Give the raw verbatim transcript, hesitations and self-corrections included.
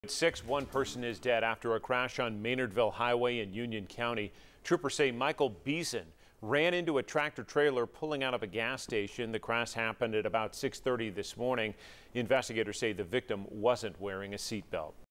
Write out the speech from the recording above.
At six, one person is dead after a crash on Maynardville Highway in Union County. Troopers say Michael Beason ran into a tractor trailer pulling out of a gas station. The crash happened at about six thirty this morning. Investigators say the victim wasn't wearing a seatbelt.